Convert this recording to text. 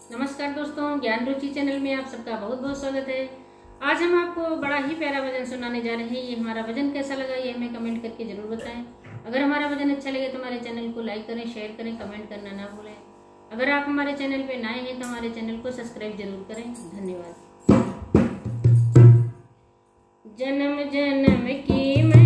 नमस्कार दोस्तों, ज्ञान रुचि चैनल में आप सबका बहुत बहुत स्वागत है। आज हम आपको बड़ा ही प्यारा भजन सुनाने जा रहे हैं। ये हमारा भजन कैसा लगा ये हमें कमेंट करके जरूर बताएं। अगर हमारा भजन अच्छा लगे तो हमारे चैनल को लाइक करें, शेयर करें, कमेंट करना ना भूलें। अगर आप हमारे चैनल पे नए हैं तो हमारे चैनल को सब्सक्राइब जरूर करें। धन्यवाद। जन्म जन्म की